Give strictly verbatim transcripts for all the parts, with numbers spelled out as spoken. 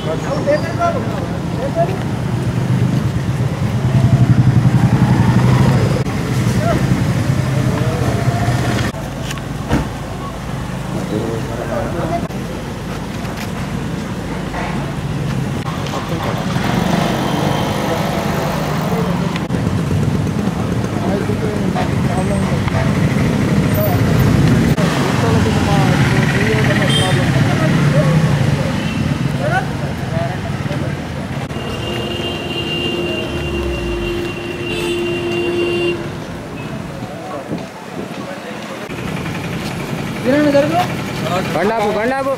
బండాపు బండాపు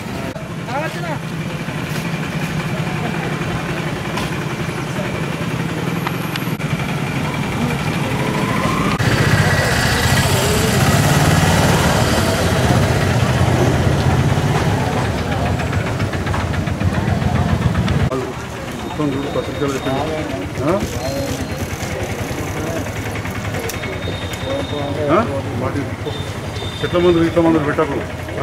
చెట్ల మందులు ఇట్ల మందులు పెట్టకు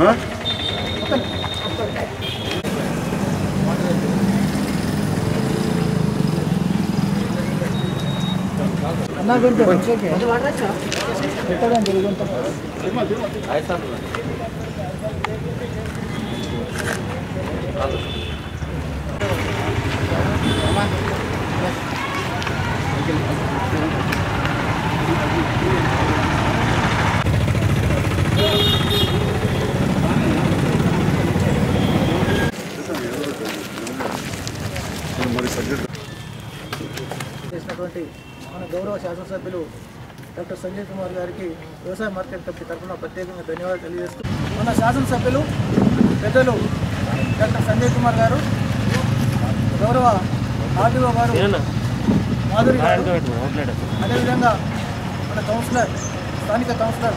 చేసినటువంటి మన గౌరవ శాసనసభ్యులు డాక్టర్ సంజయ్ కుమార్ గారికి వ్యవసాయ మార్కెట్ కమిటీ తరఫున ప్రత్యేకంగా ధన్యవాదాలు తెలియజేస్తూ మన శాసనసభ్యులు పెద్దలు డాక్టర్ సంజయ్ కుమార్ గారు, గౌరవ ఆర్డీఓ గారు మాధురి గారు, అదేవిధంగా మన కౌన్సిలర్ స్థానిక కౌన్సిలర్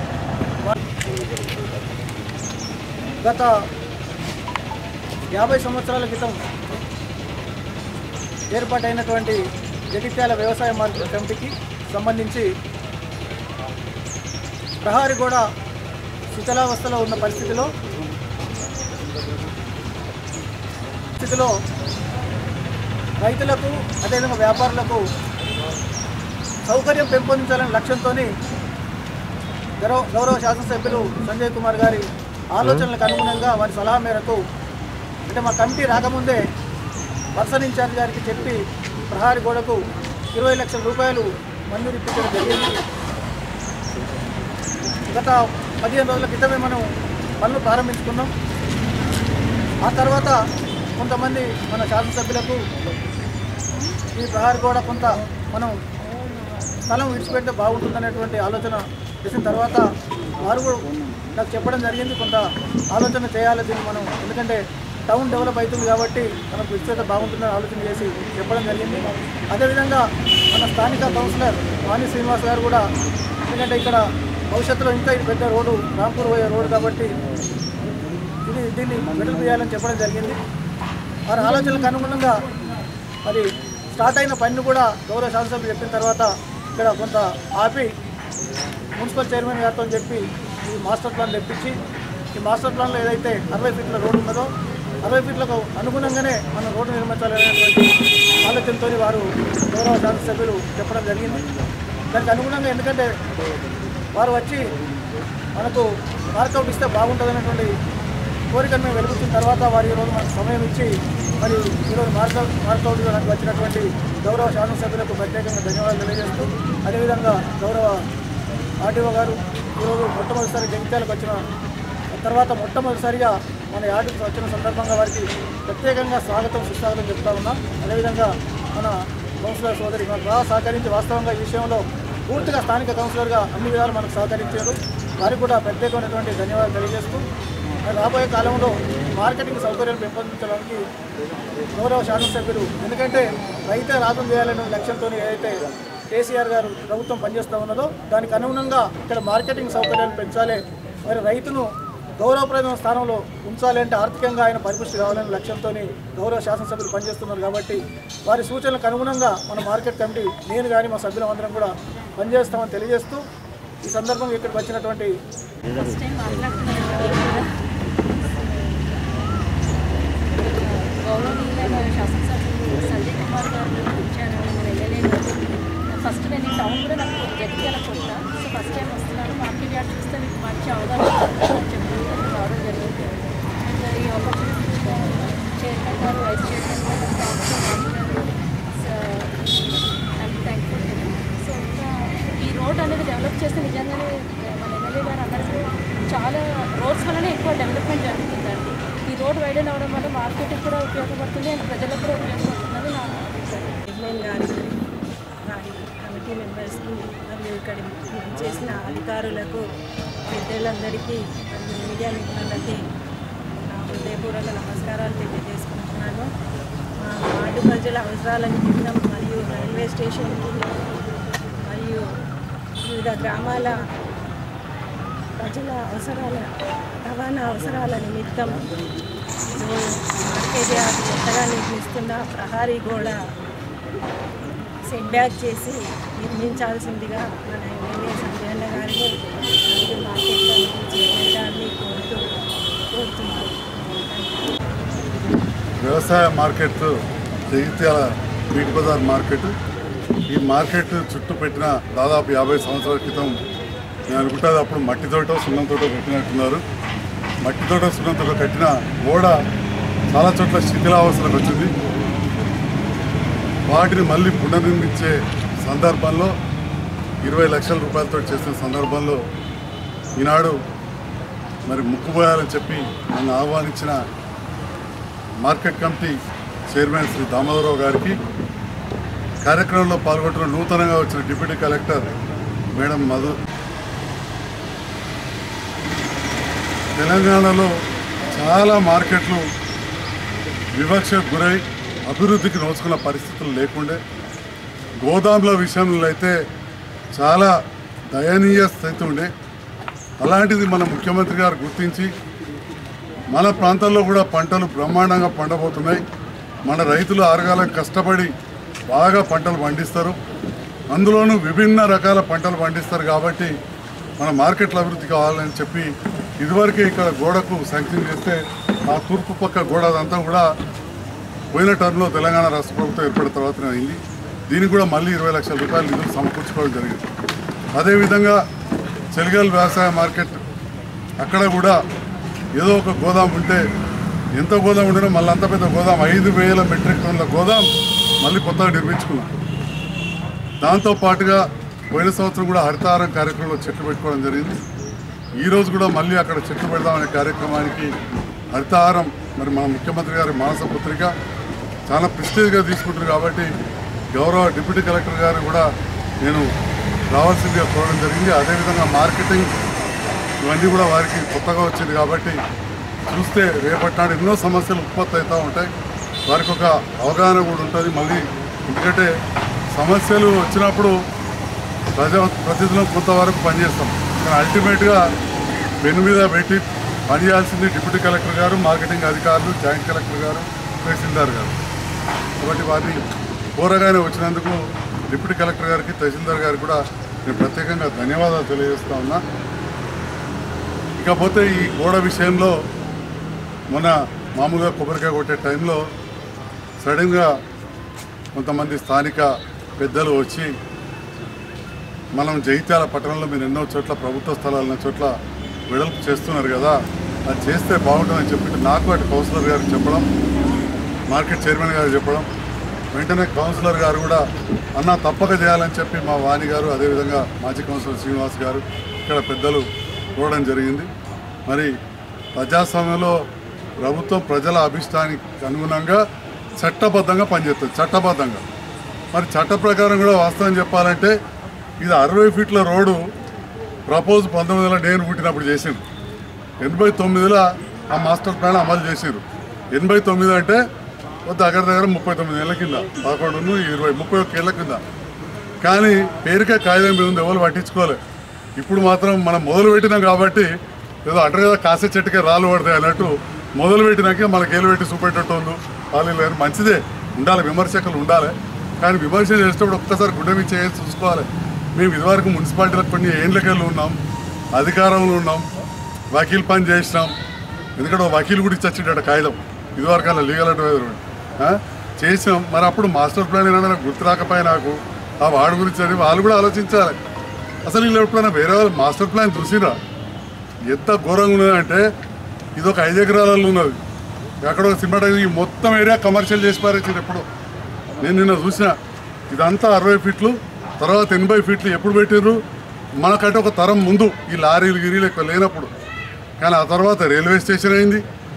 గత యాభై సంవత్సరాల క్రితం ఏర్పాటైనటువంటి జగిత్యాల వ్యవసాయ మార్కెట్ కమిటీకి సంబంధించి ప్రహారీ కూడా శిథిలావస్థలో ఉన్న పరిస్థితిలో స్థితిలో రైతులకు అదేవిధంగా వ్యాపారులకు సౌకర్యం పెంపొందించాలనే లక్ష్యంతో గౌరవ గౌరవ శాసనసభ్యులు సంజయ్ కుమార్ గారి ఆలోచనలకు అనుగుణంగా వారి సలహా మేరకు అంటే మా కమిటీ రాకముందే పర్సన్ ఇన్ఛార్జ్ గారికి చెప్పి ప్రహారీ గోడకు ఇరవై లక్షల రూపాయలు మంజూరు ఇప్పించడం జరిగింది. గత పదిహేను రోజుల క్రితమే మనం పనులు ప్రారంభించుకున్నాం. ఆ తర్వాత కొంతమంది మన శాసనసభ్యులకు ఈ ప్రహారీ గోడ కొంత మనం స్థలం విడిచిపెడితే బాగుంటుందనేటువంటి ఆలోచన చేసిన తర్వాత వారు కూడా నాకు చెప్పడం జరిగింది, కొంత ఆలోచన చేయాలి దీన్ని మనం, ఎందుకంటే టౌన్ డెవలప్ అవుతుంది కాబట్టి మనకు విస్తృత బాగుంటుందని ఆలోచన చేసి చెప్పడం జరిగింది. అదేవిధంగా మన స్థానిక కౌన్సిలర్ వాణి శ్రీనివాస్ గారు కూడా, ఎందుకంటే ఇక్కడ భవిష్యత్తులో ఇంకా ఇది పెద్ద రోడ్డు రాంపూర్ పోయే రోడ్డు కాబట్టి ఇది దీన్ని మెడల్ చేయాలని చెప్పడం జరిగింది. వారి ఆలోచనలకు అనుగుణంగా మరి స్టార్ట్ అయిన పనిని కూడా గౌరవ శాసనసభ్యులు చెప్పిన తర్వాత ఇక్కడ కొంత ఆపి మున్సిపల్ చైర్మన్ గారితో చెప్పి ఈ మాస్టర్ ప్లాన్ తెప్పించి ఈ మాస్టర్ ప్లాన్లో ఏదైతే అరవై ఫీట్ల రోడ్డు ఉన్నదో అరవై ఫీట్లకు అనుగుణంగానే మనం రోడ్డు నిర్మించాలనేటువంటి ఆలోచనతో వారు గౌరవ శాసనసభ్యులు చెప్పడం జరిగింది. దానికి అనుగుణంగా ఎందుకంటే వారు వచ్చి మనకు మార్కౌట్ ఇస్తే బాగుంటుందనేటువంటి కోరికను మేము వెలుగుతున్న తర్వాత వారు ఈరోజు మనకు సమయం ఇచ్చి మరి ఈరోజు మార్కౌట్ మార్కౌట్ నాకు వచ్చినటువంటి గౌరవ శాసనసభ్యులకు ప్రత్యేకంగా ధన్యవాదాలు తెలియజేస్తూ, అదేవిధంగా గౌరవ ఆర్డీఓ గారు ఈరోజు మొట్టమొదటిసారి జగిత్యాలకు వచ్చిన తర్వాత మొట్టమొదటిసారిగా మన యాడికి వచ్చిన సందర్భంగా వారికి ప్రత్యేకంగా స్వాగతం సుస్వాగతం చెప్తా ఉన్నాం. అదేవిధంగా మన కౌన్సిలర్ సోదరి మనకు బాగా సహకరించి వాస్తవంగా ఈ విషయంలో పూర్తిగా స్థానిక కౌన్సిలర్గా అన్ని విధాలు మనకు సహకరించారు. వారికి కూడా ప్రత్యేకమైనటువంటి ధన్యవాదాలు తెలియజేస్తూ రాబోయే కాలంలో మార్కెటింగ్ సౌకర్యాలు పెంపొందించడానికి గౌరవ శాసనసభ్యులు, ఎందుకంటే రైతే రాజం చేయాలనే లక్ష్యంతో ఏదైతే కేసీఆర్ గారు ప్రభుత్వం పనిచేస్తూ ఉన్నదో దానికి అనుగుణంగా ఇక్కడ మార్కెటింగ్ సౌకర్యాలు పెంచాలి, మరి రైతును గౌరవప్రదమైన స్థానంలో ఉంచాలి అంటే ఆర్థికంగా ఆయన పరిపుష్టి కావాలనే లక్ష్యంతో గౌరవ శాసనసభ్యులు పనిచేస్తున్నారు కాబట్టి వారి సూచనలకు అనుగుణంగా మన మార్కెట్ కమిటీ నేను కానీ మా సభ్యులందరం కూడా పనిచేస్తామని తెలియజేస్తూ ఈ సందర్భంగా ఇక్కడికి వచ్చినటువంటి గౌరవనీయులైన అవుతుందండి. ఈ రోడ్ వైడన్ అవడం వల్ల మార్కెట్కి కూడా ఉపయోగపడుతుంది అండ్ ప్రజలకు కూడా ఉపయోగపడుతుందని నా అభిప్రాయం. చైర్మన్ గారికి వారి కమిటీ మెంబర్స్కి మరియు ఇక్కడ చేసిన అధికారులకు పెద్దలందరికీ మరియు మీడియా మిత్రులకి నా హృదయపూర్వక నమస్కారాలు తెలియజేసుకుంటున్నాను. మా వార్డు ప్రజల అవసరాల నిమిత్తం మరియు రైల్వే స్టేషన్కి మరియు వివిధ గ్రామాల ప్రజల అవసరాల రవాణా అవసరాల నిమిత్తం మార్కెట్ యార్డ్ కొత్తగా నిర్మిస్తున్న ప్రహారీ గోడ సెట్ బ్యాక్ చేసి నిర్మించాల్సిందిగా మన ఎమ్మెల్యే సంజయన్న గారిని మరియు మార్కెట్ కమిటీ చైర్మన్ గారిని కోరుతూ కోరుతున్నాను. వ్యవసాయ మార్కెట్ జగిత్యాల బీట్ బజార్ మార్కెట్. ఈ మార్కెట్ చుట్టూ పెట్టిన దాదాపు యాభై సంవత్సరాల క్రితం నేను అనుకుంటుంది అప్పుడు మట్టితోటో సున్నంతోటో కట్టినట్టున్నారు. మట్టితోటో సున్నంతోటో కట్టిన గోడ చాలా చోట్ల శిథిలావస్థలకు వచ్చింది. వాటిని మళ్ళీ పునర్నిర్మించే సందర్భంలో ఇరవై లక్షల రూపాయలతో చేసిన సందర్భంలో ఈనాడు మరి ముక్కుపోయాలని చెప్పి నన్ను ఆహ్వానించిన market committee chairman Shri Damodararao గారికి, కార్యక్రమంలో పాల్గొంటున్న నూతనంగా వచ్చిన డిప్యూటీ కలెక్టర్ మేడం మధు, తెలంగాణలో చాలా మార్కెట్లు వివక్షకు గురై అభివృద్ధికి నోచుకున్న పరిస్థితులు లేకుండే, గోదాముల విషయంలో అయితే చాలా దయనీయ స్థితి ఉండే. అలాంటిది మన ముఖ్యమంత్రి గారు గుర్తించి మన ప్రాంతాల్లో కూడా పంటలు బ్రహ్మాండంగా పండబోతున్నాయి. మన రైతులు ఆరుగాలం కష్టపడి బాగా పంటలు పండిస్తారు, అందులోనూ విభిన్న రకాల పంటలు పండిస్తారు. కాబట్టి మన మార్కెట్ల అభివృద్ధి కావాలని చెప్పి ఇదివరకే ఇక్కడ గోడకు శాంక్షన్ చేస్తే ఆ తూర్పు పక్క గోడ అదంతా కూడా పోయిన టర్మ్లో తెలంగాణ రాష్ట్ర ప్రభుత్వం ఏర్పడిన తర్వాత అయింది. దీనికి కూడా మళ్ళీ ఇరవై లక్షల రూపాయలు నిధులు సమకూర్చుకోవడం జరిగింది. అదేవిధంగా చెలిగల్ వ్యవసాయ మార్కెట్ అక్కడ కూడా ఏదో ఒక గోదాం ఉంటే, ఎంత గోదాం ఉంటేనో మళ్ళీ అంత పెద్ద గోదాం ఐదు వేల మెట్రిక్ టన్నుల గోదాం మళ్ళీ కొత్తగా నిర్మించుకున్నాం. దాంతోపాటుగా పోయిన సంవత్సరం కూడా హరితహారం కార్యక్రమంలో చెట్లు పెట్టుకోవడం జరిగింది. ఈరోజు కూడా మళ్ళీ అక్కడ చెట్లు పెడదామనే కార్యక్రమానికి హరితహారం మరి మన ముఖ్యమంత్రి గారి మానస పుత్రిక చాలా ప్రెస్టీజ్గా తీసుకుంటారు. కాబట్టి గౌరవ డిప్యూటీ కలెక్టర్ గారు కూడా నేను రావాల్సిందిగా కోరడం జరిగింది. అదేవిధంగా మార్కెటింగ్ ఇవన్నీ కూడా వారికి కొత్తగా వచ్చింది కాబట్టి చూస్తే రేపటి నాడు ఎన్నో సమస్యలు ఉత్పత్తి అవుతూ ఉంటాయి. వారికి ఒక అవగాహన కూడా ఉంటుంది. మళ్ళీ ఎందుకంటే సమస్యలు వచ్చినప్పుడు ప్రజా ప్రతినిధులను కొంతవరకు పనిచేస్తాం, కానీ అల్టిమేట్గా పెన్ను మీద పెట్టి పనిచేయాల్సింది డిప్యూటీ కలెక్టర్ గారు, మార్కెటింగ్ అధికారులు, జాయింట్ కలెక్టర్ గారు, తహసీల్దార్ గారు. కాబట్టి వారిని కోరగానే వచ్చినందుకు డిప్యూటీ కలెక్టర్ గారికి, తహసీల్దార్ గారికి కూడా నేను ప్రత్యేకంగా ధన్యవాదాలు తెలియజేస్తా ఉన్నా. ఇకపోతే ఈ గోడ విషయంలో మొన్న మామూలుగా కొబ్బరికాయ కొట్టే టైంలో సడన్గా కొంతమంది స్థానిక పెద్దలు వచ్చి మనం జగిత్యాల పట్టణంలో మీరు ఎన్నో చోట్ల ప్రభుత్వ స్థలాలన్న చోట్ల వెడల్పు చేస్తున్నారు కదా, అది చేస్తే బాగుంటుందని చెప్పి నాకు అటు కౌన్సిలర్ గారికి చెప్పడం, మార్కెట్ చైర్మన్ గారు చెప్పడం, వెంటనే కౌన్సిలర్ గారు కూడా అన్న తప్పక చేయాలని చెప్పి మా వాణి గారు, అదేవిధంగా మాజీ కౌన్సిలర్ శ్రీనివాస్ గారు ఇక్కడ పెద్దలు చూడడం జరిగింది. మరి ప్రజాస్వామ్యంలో ప్రభుత్వం ప్రజల అభిష్టానికి అనుగుణంగా చట్టబద్ధంగా పనిచేస్తుంది, చట్టబద్ధంగా. మరి చట్ట ప్రకారం కూడా వాస్తవం చెప్పాలంటే ఇది అరవై ఫీట్ల రోడ్డు ప్రపోజ్ పంతొమ్మిదిలో నేను పుట్టినప్పుడు చేసిండు, ఎనభై తొమ్మిదిలో ఆ మాస్టర్ ప్లాన్ అమలు చేసారు. ఎనభై తొమ్మిది అంటే దగ్గర దగ్గర ముప్పై తొమ్మిది ఏళ్ళ కింద, పదకొండు ఇరవై ముప్పై ఒక్క ఏళ్ళ కింద. కానీ పేరుకే కాగితం మీద ఉంది, ఎవరు పట్టించుకోలే. ఇప్పుడు మాత్రం మనం మొదలు పెట్టినాం కాబట్టి ఏదో అంటారు కదా కాసే చెట్టుకే రాళ్ళు పడతాయి అన్నట్టు మొదలు పెట్టినాకే మనకి ఏలు పెట్టి చూపెట్టేటోళ్ళు వాళ్ళు లేరు. మంచిదే, ఉండాలి, విమర్శకులు ఉండాలి. కానీ విమర్శ చేసేటప్పుడు ఒక్కసారి గుడ్డ మీద చేసి చూసుకోవాలి. మేము ఇదివరకు మున్సిపాలిటీలకు కొన్ని ఏళ్ళకెళ్ళి ఉన్నాం, అధికారంలో ఉన్నాం, వకీల్ పని చేసినాం. ఎందుకంటే వకీలు కూడా ఇచ్చొచ్చిండట కాగితం ఇదివరకు అలా లీగల్ అడ్వైజర్ చేసినాం. మరి అప్పుడు మాస్టర్ ప్లాన్ ఏమైనా నాకు గుర్తు రాకపోయా నాకు ఆ వార్డు గురించి అని వాళ్ళు కూడా ఆలోచించాలి. అసలు వీళ్ళు ఎప్పుడైనా వేరే వాళ్ళు మాస్టర్ ప్లాన్ చూసిరా ఎంత ఘోరంగా ఉన్నదంటే ఇది ఒక ఐదు ఎకరాలలో ఉన్నది, ఎక్కడో సిమెంట్ ఈ మొత్తం ఏరియా కమర్షియల్ చేసి పారేసారు. ఎప్పుడు నేను నిన్న చూసిన ఇదంతా అరవై ఫీట్లు, తర్వాత ఎనభై ఫీట్లు ఎప్పుడు పెట్టారు మనకంటే ఒక తరం ముందు ఈ లారీలు గిరీలు ఎక్కువ లేనప్పుడు. కానీ ఆ తర్వాత రైల్వే స్టేషన్ అయింది,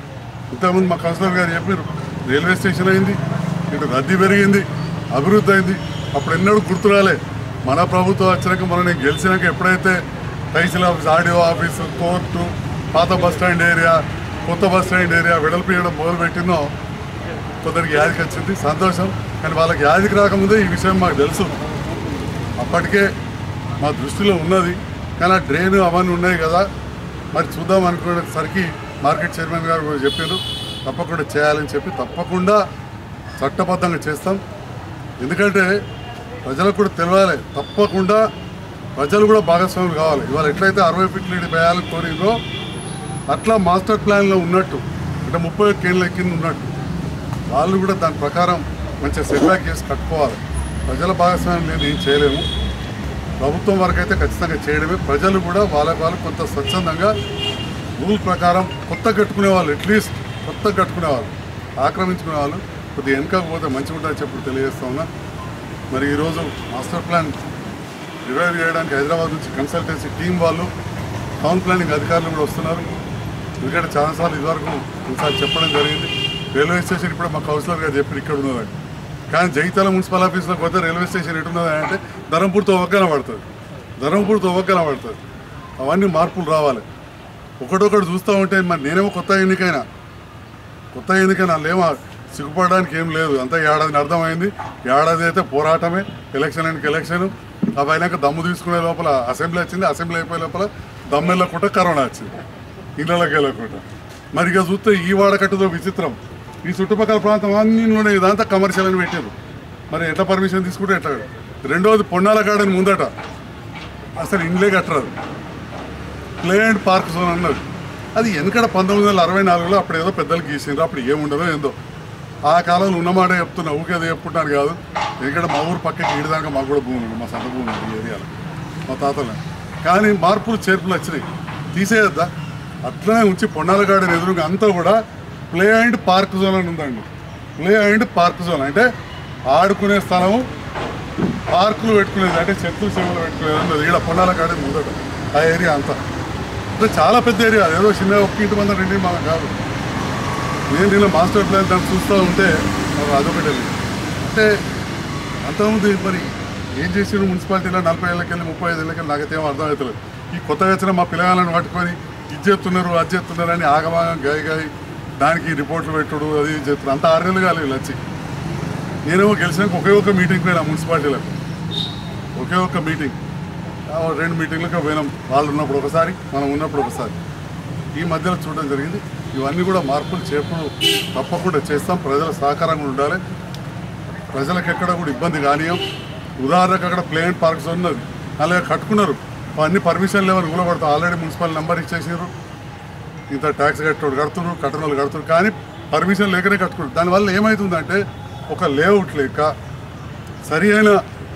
ఇంతకుముందు మా కౌన్సిలర్ గారు చెప్పారు, రైల్వే స్టేషన్ అయింది, ఇటు రద్దీ పెరిగింది, అభివృద్ధి అయింది. అప్పుడు ఎన్నడూ గుర్తు రాలే. మన ప్రభుత్వం వచ్చినాక మనం నేను గెలిచినాక ఎప్పుడైతే tahsil office, RDO office, court, పాత బస్ స్టాండ్ ఏరియా, కొత్త బస్ స్టాండ్ ఏరియా వెడల్పు చేయడం మొదలుపెట్టిందో కొందరికి యాదికి వచ్చింది, సంతోషం. కానీ వాళ్ళకి యాదికి రాకముందే ఈ విషయం మాకు తెలుసు, అప్పటికే మా దృష్టిలో ఉన్నది. కానీ ఆ డ్రైన్ అవన్నీ ఉన్నాయి కదా, మరి చూద్దాం అనుకునేసరికి మార్కెట్ చైర్మన్ గారు కూడా చెప్పారు తప్పకుండా చేయాలని చెప్పి, తప్పకుండా చట్టబద్ధంగా చేస్తాం. ఎందుకంటే ప్రజలకు కూడా తెలియాలి, తప్పకుండా ప్రజలు కూడా భాగస్వాములు కావాలి. ఇవాళ ఎట్లయితే అరవై ఫీట్లు నీటి వేయాలని కోరిందో అట్లా మాస్టర్ ప్లాన్లో ఉన్నట్టు, అంటే ముప్పై ఒక్క ఏళ్ళ కింద ఉన్నట్టు వాళ్ళు కూడా దాని ప్రకారం మంచిగా సెట్బ్యాక్ చేసి కట్టుకోవాలి. ప్రజల భాగస్వామ్యం నేను ఏం చేయలేము, ప్రభుత్వం వరకు అయితే ఖచ్చితంగా చేయడమే. ప్రజలు కూడా వాళ్ళ వాళ్ళు కొంత స్వచ్ఛందంగా రూల్ ప్రకారం కొత్త కట్టుకునే వాళ్ళు, అట్లీస్ట్ కొత్త కట్టుకునే వాళ్ళు, ఆక్రమించుకునే వాళ్ళు కొద్దిగా వెనకపోతే మంచిగా ఉంటుందని చెప్పి తెలియజేస్తా ఉన్నా. మరి ఈరోజు మాస్టర్ ప్లాన్ రివైవ్ చేయడానికి హైదరాబాద్ నుంచి కన్సల్టెన్సీ టీం వాళ్ళు, టౌన్ ప్లానింగ్ అధికారులు కూడా వస్తున్నారు. ఎందుకంటే చాలాసార్లు ఇదివరకు ఒకసారి చెప్పడం జరిగింది, రైల్వే స్టేషన్ ఇప్పుడు మా కౌన్సిలర్ గారు చెప్పి ఇక్కడ ఉన్నదండి. కానీ జగిత్యాల మున్సిపల్ ఆఫీస్లోకి పోతే రైల్వే స్టేషన్ ఎటున్నది అంటే ధర్మపూర్తో ఒక్కన పడుతుంది, ధర్మపూర్తో ఒక్కన పడుతుంది. అవన్నీ మార్పులు రావాలి. ఒకటొకటి చూస్తూ ఉంటే మరి నేనేమో కొత్త ఎన్నికైనా కొత్త ఎన్నికైనా వాళ్ళేమో సిగ్గుపడడానికి ఏం లేదు. అంతా ఏడాదిని అర్థమైంది. ఏడాది అయితే పోరాటమే, ఎలక్షన్ అండ్ ఎలక్షన్. అవి అయినాక దమ్ము తీసుకునే లోపల అసెంబ్లీ వచ్చింది, అసెంబ్లీ అయిపోయే లోపల దమ్ము వెళ్ళకుండా కరోనా వచ్చింది, ఇళ్ళకి వెళ్ళకుండా. మరి ఇక చూస్తే ఈ వాడకట్టుదో విచిత్రం. ఈ చుట్టుపక్కల ప్రాంతం అన్నిలోనే ఇదంతా కమర్షియల్ అని పెట్టారు. మరి ఎట్లా పర్మిషన్ తీసుకుంటే ఎట్లా? రెండవది పొన్నాల గార్డెన్ ముందట అసలు ఇండ్లే కట్టరాదు, ప్లే అండ్ పార్క్ జోన్ అన్నది. అది వెనకడ పంతొమ్మిది వందల అరవై నాలుగులో అప్పుడు ఏదో పెద్దలు గీసిండ్రు, అప్పుడు ఏముండదో ఏందో. ఆ కాలంలో ఉన్నమాట చెప్తున్నా, ఊకేదో చెప్పుకుంటాను కాదు. ఎందుకంటే మా ఊరు పక్కకి ఈడదాకా మాకు కూడా భూమి ఉంది, మా సొంత భూమి ఉంది ఈ ఏరియాలో, మా తాతలు. కానీ మార్పులు చేర్పులు వచ్చినాయి, తీసేయద్దా? అట్లనే ఉంచి పొన్నాల గార్డెన్ ఎదురుగా అంతా కూడా ప్లే అండ్ పార్క్ జోన్ అని ఉందండి. ప్లే అండ్ పార్క్ జోన్ అంటే ఆడుకునే స్థలము, పార్కులు పెట్టుకునేది, అంటే చెట్లు సేవలు పెట్టుకునేది ఉన్నది ఈడ పొన్నాల గార్డెన్ ముందట. ఆ ఏరియా అంతా అంటే చాలా పెద్ద ఏరియా, ఏదో చిన్న ఒక్క ఇంటి మంది రెండు మాకు కాదు. నేను నిన్న మాస్టర్ ప్లాన్ దాన్ని చూస్తూ ఉంటే మాకు అదొకటి అంటే అంతకుముందు మరి ఏం చేసిన మున్సిపాలిటీలో నలభై ఏళ్ళకెళ్ళి ముప్పై ఐదు ఏళ్ళకెళ్ళి నాకైతే ఏమో అర్థం అవుతుంది. ఈ కొత్తగా వచ్చిన మా పిల్లగాళ్ళని పట్టుకొని ఇది చేస్తున్నారు అది చేస్తున్నారు అని ఆగమాగం గాయ గాయి దానికి రిపోర్ట్లు పెట్టుడు అది చేస్తున్నారు. అంత ఆరు నెలలు కాలేదు వచ్చి. నేనేమో గెలిచినాక ఒకే ఒక్క మీటింగ్ పోయినా మున్సిపాలిటీలకు, ఒకే ఒక్క మీటింగ్, రెండు మీటింగ్లకు పోయినాం. వాళ్ళు ఉన్నప్పుడు ఒకసారి, మనం ఉన్నప్పుడు ఒకసారి. ఈ మధ్యలో చూడడం జరిగింది. ఇవన్నీ కూడా మార్పులు చేర్పులు తప్పకుండా చేస్తాం. ప్రజల సహకారంగా ఉండాలి, ప్రజలకు ఎక్కడ కూడా ఇబ్బంది కానీయం. ఉదాహరణకు అక్కడ ప్లే అండ్ పార్క్స్ ఉన్నది, అలాగే కట్టుకున్నారు, అన్ని పర్మిషన్ లేవని కూలబడతాం. ఆల్రెడీ మున్సిపల్ నెంబర్ ఇచ్చేసారు, ఇంత ట్యాక్స్ కట్టేవాడు కడుతున్నారు, కట్టనోళ్ళు కడుతున్నారు, కానీ పర్మిషన్ లేకనే కట్టుకున్నారు. దానివల్ల ఏమవుతుందంటే ఒక లేఅవుట్ లేక, సరి అయిన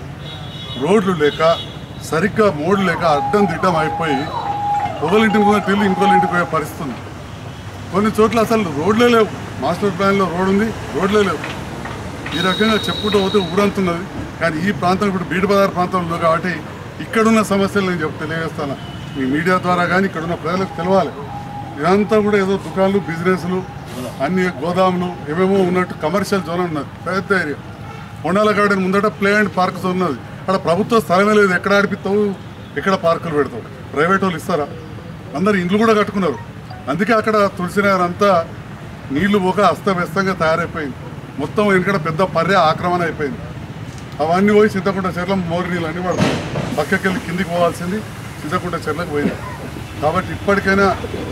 రోడ్లు లేక, సరిగ్గా మోడ్లు లేక అడ్డం దిడ్డం అయిపోయి ఒకరింటికి కూడా తిరిగి ఇంకోళ్ళింటికి పోయే పరిస్థితి ఉంది. కొన్ని చోట్ల అసలు రోడ్లే లేవు, మాస్టర్ ప్లాన్లో రోడ్ ఉంది, రోడ్లే లేవు. ఈ రకంగా చెప్పుకుంటూ పోతే ఊరంతున్నది. కానీ ఈ ప్రాంతం ఇప్పుడు బీడుబజార్ ప్రాంతంలో కాబట్టి ఇక్కడున్న సమస్యలు నేను చెప్పి తెలియజేస్తాను. మీ మీడియా ద్వారా కానీ ఇక్కడున్న ప్రజలకు తెలవాలి. ఇదంతా కూడా ఏదో దుకాణాలు, బిజినెస్లు, అన్ని గోదాములు ఏమేమో ఉన్నట్టు కమర్షియల్ జోన్ ఉన్నది, పెద్ద ఏరియా. కొండాల గార్డెన్ ముందట ప్లే అండ్ పార్క్ జోన్ ఉన్నది. అక్కడ ప్రభుత్వ స్థలమే లేదు, ఎక్కడ ఆడిపిస్తావు, ఎక్కడ పార్కులు పెడతావు, ప్రైవేట్ వాళ్ళు ఇస్తారా? అందరు ఇండ్లు కూడా కట్టుకున్నారు. అందుకే అక్కడ తులసినగర్ అంతా నీళ్లు పోక అస్తవ్యస్తంగా తయారైపోయింది. మొత్తం ఇక్కడ పెద్ద పర్య ఆక్రమణ అయిపోయింది. అవన్నీ పోయి చింతకుంట చెర్ల మోరి నీళ్ళు అన్నీ పడతాయి. పక్కకి వెళ్ళి కిందికి పోవాల్సింది చింతకుంట చెర్లకు పోయింది. కాబట్టి ఇప్పటికైనా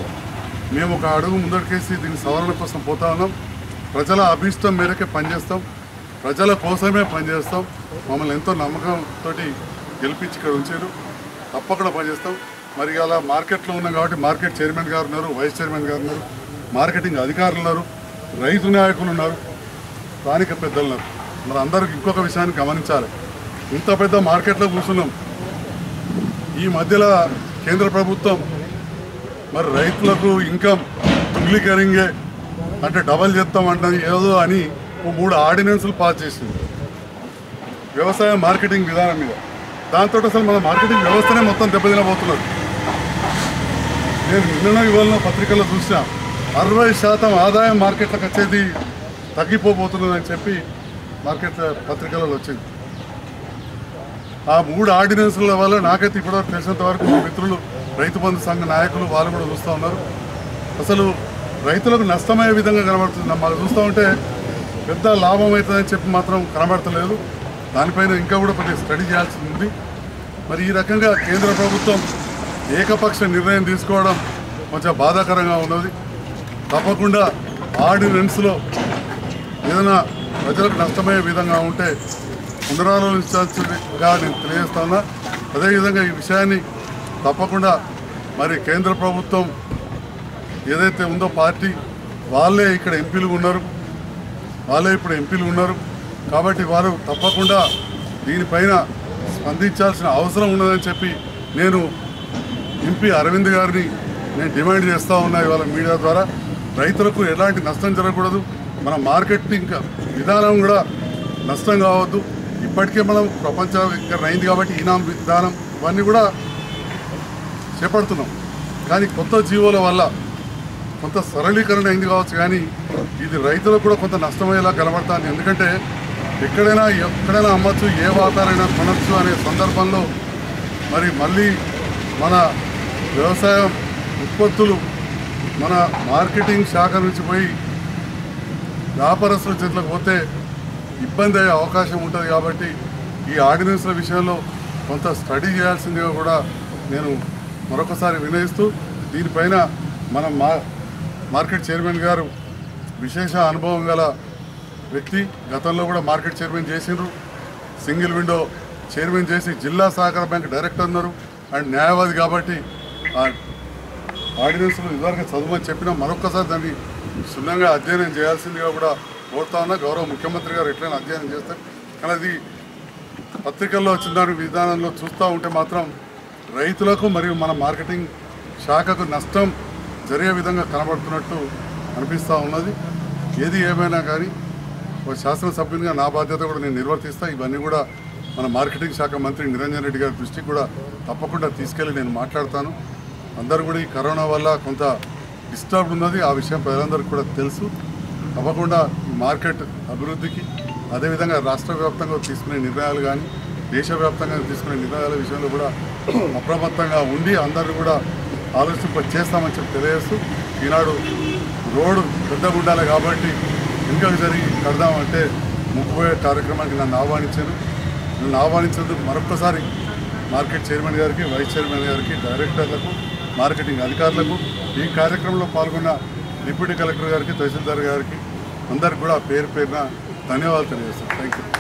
మేము ఒక అడుగు ముందడికేసి దీని సవరణ కోసం పోతా ఉన్నాం. ప్రజల అభీష్టం మేరకే పనిచేస్తాం, ప్రజల కోసమే పనిచేస్తాం. మమ్మల్ని ఎంతో నమ్మకంతో గెలిపించి ఇక్కడ ఉంచారు, తప్పకుండా పనిచేస్తాం. మరి అలా మార్కెట్లో ఉన్నాం కాబట్టి మార్కెట్ చైర్మన్ గారు ఉన్నారు, వైస్ చైర్మన్ గారు ఉన్నారు, మార్కెటింగ్ అధికారులు ఉన్నారు, రైతు నాయకులు ఉన్నారు, స్థానిక పెద్దలు ఉన్నారు. మరి అందరికి ఇంకొక విషయాన్ని గమనించాలి. ఇంత పెద్ద మార్కెట్లో కూర్చున్నాం. ఈ మధ్యలో కేంద్ర ప్రభుత్వం మరి రైతులకు ఇన్కమ్ డుప్లికేరింగే అంటే డబల్ చేస్తామంటది ఏదో అని మూడు ఆర్డినెన్సులు పాస్ చేసింది వ్యవసాయ మార్కెటింగ్ విధానం మీద. దాంతో అసలు మన మార్కెటింగ్ వ్యవస్థనే మొత్తం దెబ్బతినబోతున్నారు. నేను నిన్న ఇవాళ పత్రికల్లో చూసినా అరవై శాతం ఆదాయం మార్కెట్లకు వచ్చేది తగ్గిపోబోతున్నదని చెప్పి మార్కెట్ పత్రికలలో వచ్చింది. ఆ మూడు ఆర్డినెన్స్ల వల్ల నాకైతే ఇప్పటివరకు తెలిసినంత వరకు మా మిత్రులు రైతు బంధు సంఘ నాయకులు వాళ్ళు కూడా చూస్తూ ఉన్నారు. అసలు రైతులకు నష్టమయ్యే విధంగా కనబడుతుంది. మాకు చూస్తూ ఉంటే పెద్ద లాభం అవుతుందని చెప్పి మాత్రం కనబడతలేదు. దానిపైన ఇంకా కూడా కొద్దిగా స్టడీ చేయాల్సి ఉంది. మరి ఈ రకంగా కేంద్ర ప్రభుత్వం ఏకపక్ష నిర్ణయం తీసుకోవడం కొంచెం బాధాకరంగా ఉన్నది. తప్పకుండా ఆర్డినెన్స్లో ఏదైనా ప్రజలకు నష్టమయ్యే విధంగా ఉంటే పునరాలోచించాల్సిందిగా నేను తెలియజేస్తా ఉన్నా. అదేవిధంగా ఈ విషయాన్ని తప్పకుండా మరి కేంద్ర ప్రభుత్వం ఏదైతే ఉందో పార్టీ వాళ్ళే ఇక్కడ ఎంపీలు ఉన్నారు, వాళ్ళే ఇప్పుడు ఎంపీలు ఉన్నారు కాబట్టి వారు తప్పకుండా దీనిపైన స్పందించాల్సిన అవసరం ఉన్నదని చెప్పి నేను ఎంపీ అరవింద్ గారిని నేను డిమాండ్ చేస్తూ ఉన్నా. ఇవాళ మీడియా ద్వారా రైతులకు ఎలాంటి నష్టం జరగకూడదు, మన మార్కెటింగ్ విధానం కూడా నష్టం కావద్దు. ఇప్పటికే మనం ప్రపంచీకరణ అయింది కాబట్టి ఈనాం విధానం ఇవన్నీ కూడా చేపడుతున్నాం. కానీ కొత్త జీవోల వల్ల కొంత సరళీకరణ అయింది కావచ్చు, కానీ ఇది రైతులకు కూడా కొంత నష్టమయ్యేలా కనబడుతుంది. ఎందుకంటే ఎక్కడైనా ఎక్కడైనా అమ్మచ్చు, ఏ వాతావరణమైనా కొనచ్చు అనే సందర్భంలో మరి మళ్ళీ మన వ్యవసాయం ఉత్పత్తులు మన మార్కెటింగ్ శాఖ నుంచి పోయి వ్యాపారస్తుల చేతులకు పోతే ఇబ్బంది అయ్యే అవకాశం ఉంటుంది. కాబట్టి ఈ ఆర్డినెన్స్ల విషయంలో కొంత స్టడీ చేయాల్సిందిగా కూడా నేను మరొకసారి వినయిస్తూ, దీనిపైన మనం మా మార్కెట్ చైర్మన్ గారు విశేష అనుభవం గల వ్యక్తి, గతంలో కూడా మార్కెట్ చైర్మన్ చేసిండ్రు, సింగిల్ విండో చైర్మన్ చేసి జిల్లా సహకార బ్యాంక్ డైరెక్టర్ ఉన్నారు అండ్ న్యాయవాది. కాబట్టి ఆ ఆర్డినెన్స్లు ఇదివరకు చదవమని చెప్పినా మరొకసారి దాన్ని క్షుణ్ణంగా అధ్యయనం చేయాల్సిందిగా కూడా కోరుతా ఉన్నా. గౌరవ ముఖ్యమంత్రి గారు ఎట్లయినా అధ్యయనం చేస్తారు. కానీ అది పత్రికల్లో వచ్చిన విధానంలో చూస్తూ ఉంటే మాత్రం రైతులకు మరియు మన మార్కెటింగ్ శాఖకు నష్టం జరిగే విధంగా కనబడుతున్నట్టు అనిపిస్తూ ఉన్నది. ఏది ఏమైనా కానీ ఒక శాసనసభ్యునిగా నా బాధ్యత కూడా నేను నిర్వర్తిస్తా. ఇవన్నీ కూడా మన మార్కెటింగ్ శాఖ మంత్రి నిరంజన్ రెడ్డి గారి దృష్టికి కూడా తప్పకుండా తీసుకెళ్ళి నేను మాట్లాడతాను. అందరూ కూడా ఈ కరోనా వల్ల కొంత డిస్టర్బ్ ఉన్నది, ఆ విషయం ప్రజలందరికీ కూడా తెలుసు. తప్పకుండా ఈ మార్కెట్ అభివృద్ధికి అదేవిధంగా రాష్ట్ర వ్యాప్తంగా తీసుకునే నిర్ణయాలు కానీ దేశవ్యాప్తంగా తీసుకునే నిర్ణయాల విషయంలో కూడా అప్రమత్తంగా ఉండి అందరూ కూడా ఆలోచింప చేస్తామని చెప్పి తెలియజేస్తూ, ఈనాడు రోడ్డు పెద్దగా ఉండాలి కాబట్టి ఇంకా జరిగి కడదామంటే ముక్కుపోయే కార్యక్రమానికి నన్ను ఆహ్వానించాను. నన్ను ఆహ్వానించేందుకు మరొకసారి మార్కెట్ చైర్మన్ గారికి, వైస్ చైర్మన్ గారికి, డైరెక్టర్లకు, మార్కెటింగ్ అధికారులకు, ఈ కార్యక్రమంలో పాల్గొన్న డిప్యూటీ కలెక్టర్ గారికి, తహసీల్దార్ గారికి అందరికి కూడా పేరు పేరున ధన్యవాదాలు తెలియజేస్తాను. Thank you.